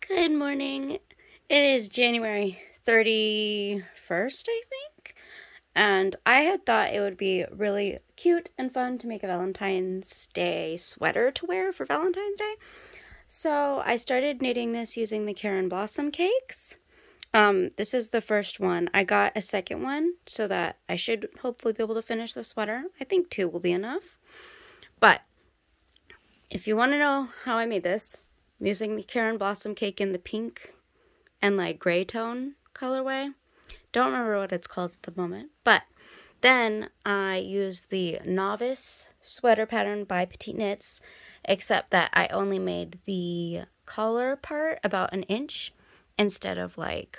Good morning. It is January 31st, I think. And I had thought it would be really cute and fun to make a Valentine's Day sweater to wear for Valentine's Day. So I started knitting this using the Karen Blossom cakes. This is the first one. I got a second one so that I should hopefully be able to finish the sweater. I think 2 will be enough. But if you want to know how I made this, I'm using the Karen Blossom cake in the pink and like gray tone colorway. Don't remember what it's called at the moment. But then I used the Novice sweater pattern by Petite Knits, except that I only made the collar part about 1 inch instead of like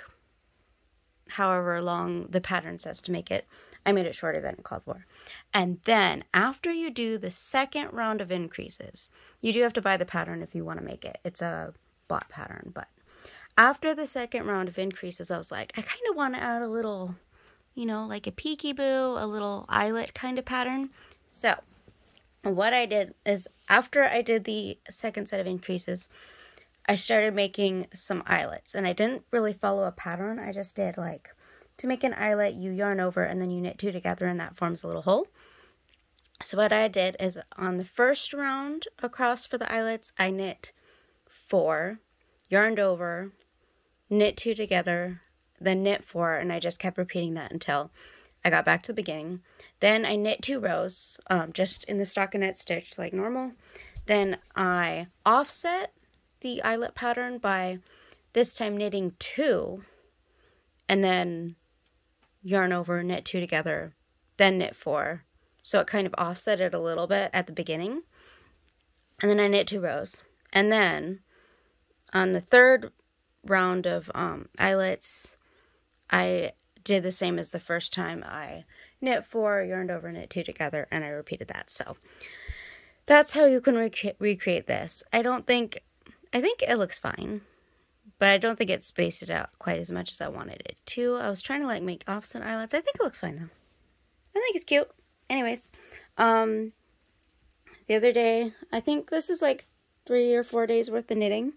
however long the pattern says to make it. I made it shorter than it called for. And then after you do the second round of increases, you do have to buy the pattern if you want to make it. It's a bought pattern, but after the second round of increases, I was like, I kind of want to add a little, like a peekaboo, a little eyelet kind of pattern. So what I did is after I did the second set of increases, I started making some eyelets, and I didn't really follow a pattern. I just did like, to make an eyelet, you yarn over and then you knit 2 together and that forms a little hole. So what I did is on the first round across for the eyelets, I knit 4, yarned over, knit 2 together, then knit 4, and I just kept repeating that until I got back to the beginning. Then I knit 2 rows, just in the stockinette stitch like normal. Then I offset the eyelet pattern by this time knitting 2, and then yarn over, knit 2 together, then knit 4. So it kind of offset it a little bit at the beginning. And then I knit 2 rows. And then on the third round of eyelets, I did the same as the first time. I knit 4, yarned over, knit 2 together, and I repeated that. So that's how you can recreate this. I think it looks fine, but I don't think it spaced it out quite as much as I wanted it to. I was trying to like make offset eyelets. I think it looks fine though. I think it's cute. Anyways, the other day, I think this is like 3 or 4 days worth of knitting.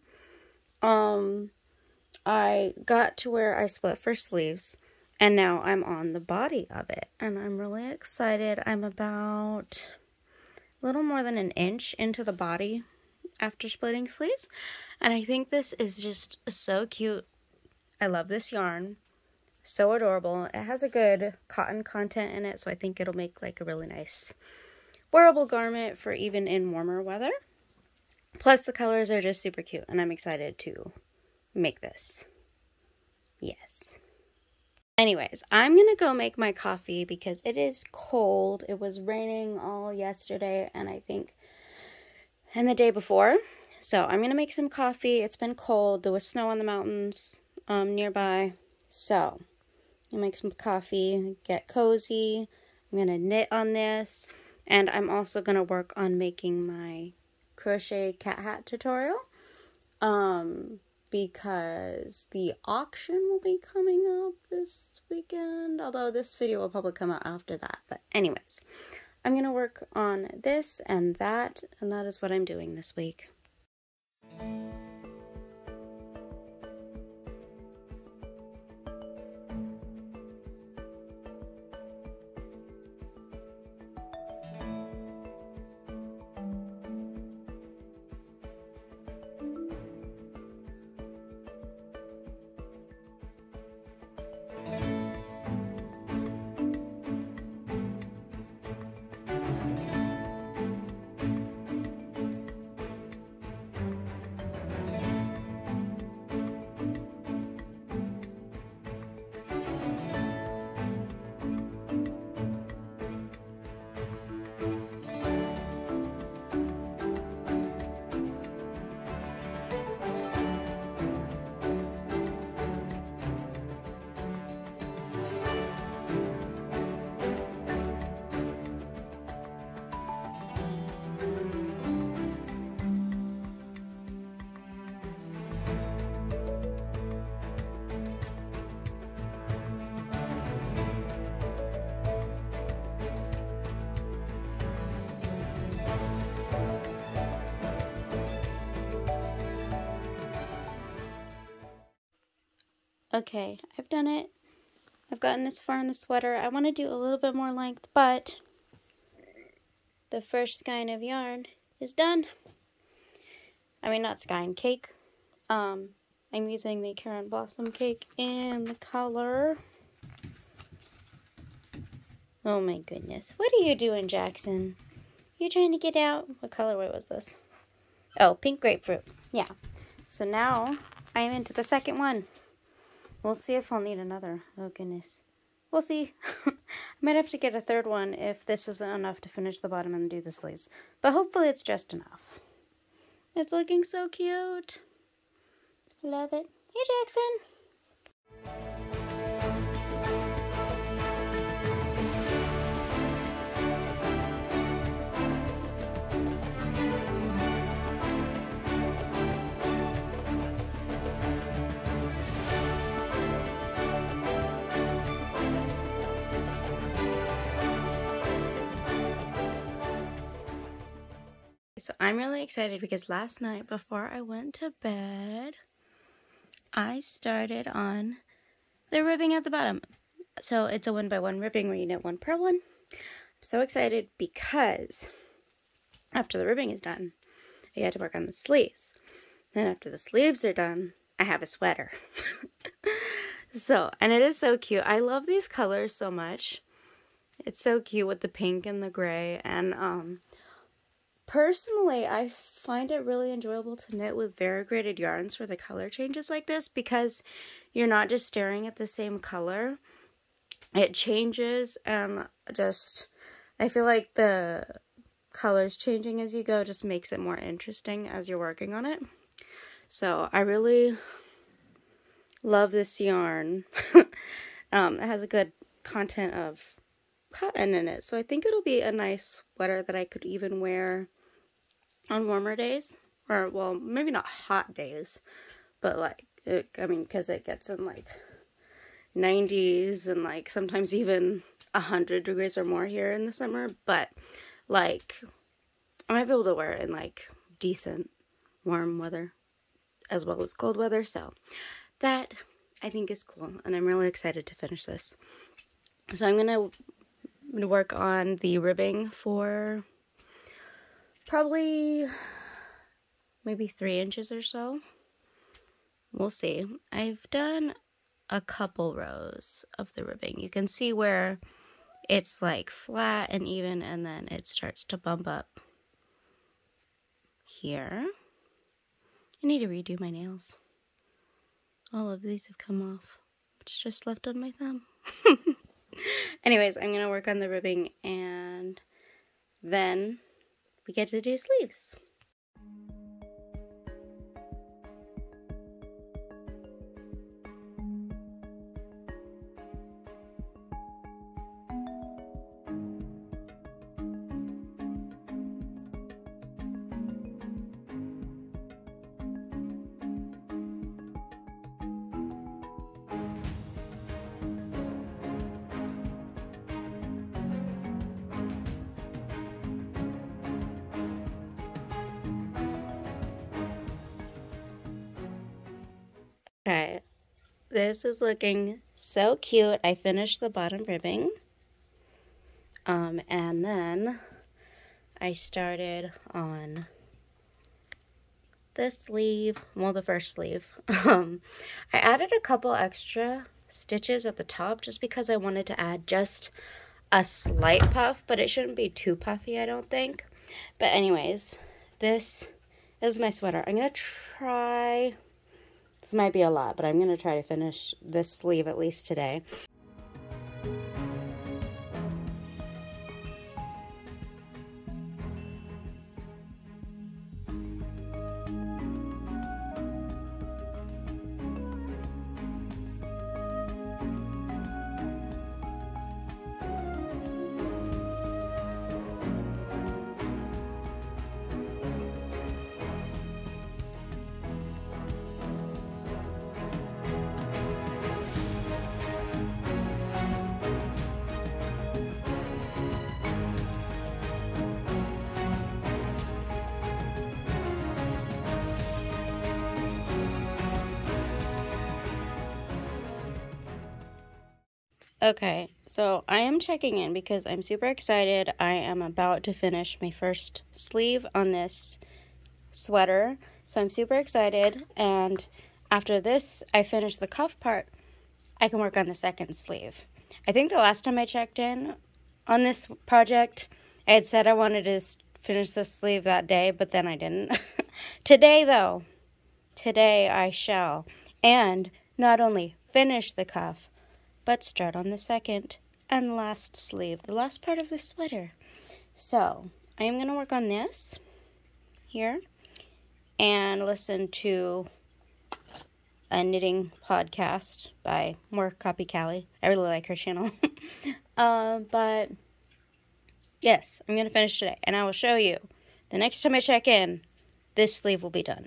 I got to where I split for sleeves, and now I'm on the body of it, and I'm really excited. I'm about a little more than 1 inch into the body after splitting sleeves, and I think this is just so cute. I love this yarn. So adorable. It has a good cotton content in it, so I think it'll make like a really nice wearable garment for even in warmer weather. Plus the colors are just super cute, and I'm excited to make this. Yes. Anyways, I'm gonna go make my coffee because it is cold. It was raining all yesterday and the day before. So I'm gonna make some coffee. It's been cold. There was snow on the mountains nearby. So I'm gonna make some coffee, get cozy. I'm gonna knit on this, and I'm also gonna work on making my crochet cat hat tutorial. Because the auction will be coming up this weekend, although this video will probably come out after that. But anyways, I'm going to work on this and that is what I'm doing this week. Okay, I've done it. I've gotten this far in the sweater. I want to do a little bit more length, but the first skein of yarn is done. I mean, not skein, cake. I'm using the Karen Blossom cake in the color. Oh my goodness. What are you doing, Jackson? You trying to get out? What colorway was this? Oh, pink grapefruit. Yeah. So now I am into the second one. We'll see if I'll need another. Oh goodness. We'll see. I might have to get a third one if this isn't enough to finish the bottom and do the sleeves. But hopefully it's just enough. It's looking so cute. Love it. Hey, Jackson. So I'm really excited because last night before I went to bed, I started on the ribbing at the bottom. So it's a 1x1 ribbing where you knit 1 per 1. I'm so excited because after the ribbing is done, I get to work on the sleeves. Then after the sleeves are done, I have a sweater. And it is so cute. I love these colors so much. It's so cute with the pink and the gray, and personally, I find it really enjoyable to knit with variegated yarns for the color changes like this because you're not just staring at the same color. It changes, and I feel like the colors changing as you go just makes it more interesting as you're working on it. So I really love this yarn. It has a good content of cotton in it, so I think it'll be a nice sweater that I could even wear on warmer days, or well, maybe not hot days, but like because it gets in like 90s and like sometimes even 100 degrees or more here in the summer, but like I might be able to wear it in like decent warm weather as well as cold weather, so that I think is cool, and I'm really excited to finish this. So I'm gonna work on the ribbing for probably maybe 3 inches or so. We'll see. I've done a couple rows of the ribbing. You can see where it's like flat and even, and then it starts to bump up here. I need to redo my nails. All of these have come off. It's just left on my thumb. Anyways, I'm going to work on the ribbing, and then we get to do sleeves. Okay, this is looking so cute. I finished the bottom ribbing, and then I started on this sleeve, well, the first sleeve. I added a couple extra stitches at the top just because I wanted to add just a slight puff, but it shouldn't be too puffy, I don't think. But anyways, this is my sweater. I'm gonna try. This might be a lot, but I'm going to try to finish this sleeve at least today. Okay, so I am checking in because I'm super excited. I am about to finish my first sleeve on this sweater, so I'm super excited, and after this I finish the cuff part, I can work on the second sleeve. I think the last time I checked in on this project, I had said I wanted to finish the sleeve that day, but then I didn't. Today though, today I shall, and not only finish the cuff, but start on the second and last sleeve, the last part of the sweater. So I am going to work on this here and listen to a knitting podcast by More Copy Callie. I really like her channel. But yes, I'm going to finish today, and I will show you the next time I check in, this sleeve will be done.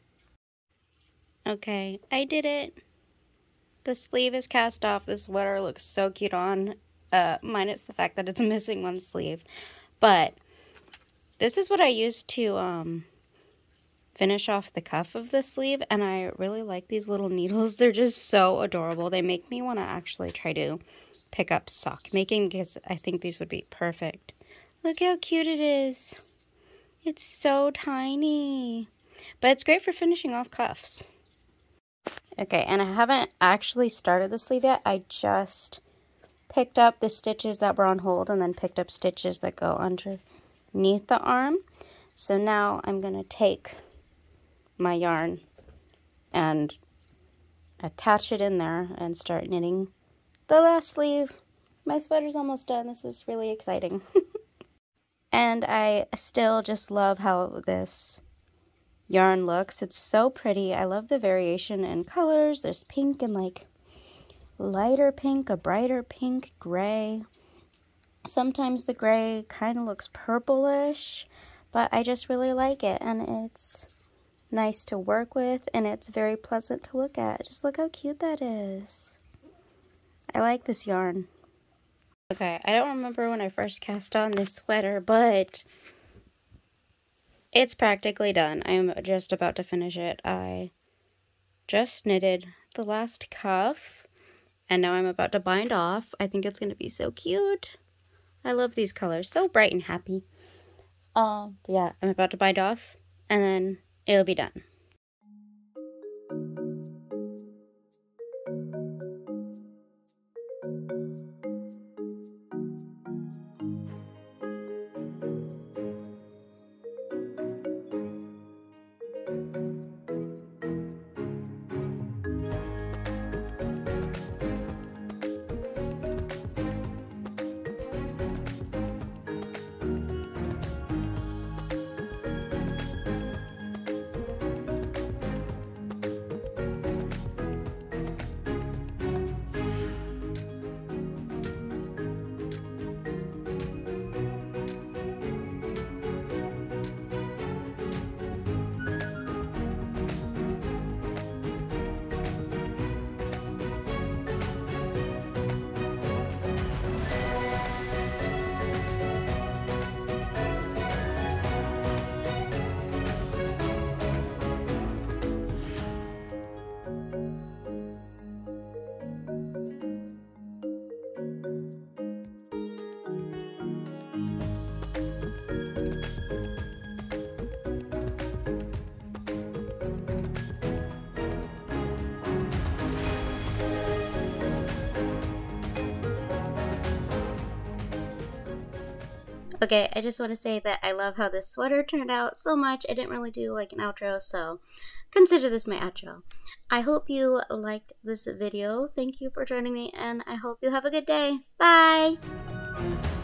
Okay, I did it. The sleeve is cast off. The sweater looks so cute on, minus the fact that it's missing one sleeve. But this is what I used to finish off the cuff of the sleeve, and I really like these little needles. They're just so adorable. They make me want to actually try to pick up sock making because I think these would be perfect. Look how cute it is. It's so tiny, but it's great for finishing off cuffs. Okay, and I haven't actually started the sleeve yet. I just picked up the stitches that were on hold and then picked up stitches that go underneath the arm. So now I'm going to take my yarn and attach it in there and start knitting the last sleeve. My sweater's almost done. This is really exciting. And I still just love how this yarn looks. It's so pretty. I love the variation in colors. There's pink and like lighter pink, a brighter pink, gray. Sometimes the gray kind of looks purplish, but I just really like it, and it's nice to work with, and it's very pleasant to look at. Just look how cute that is. I like this yarn. Okay, I don't remember when I first cast on this sweater, but it's practically done. I'm just about to finish it. I just knitted the last cuff, and now I'm about to bind off. I think it's going to be so cute. I love these colors. So bright and happy. Yeah, I'm about to bind off, and then it'll be done. Okay, I just want to say that I love how this sweater turned out so much. I didn't really do like an outro, so consider this my outro. I hope you liked this video. Thank you for joining me, and I hope you have a good day. Bye!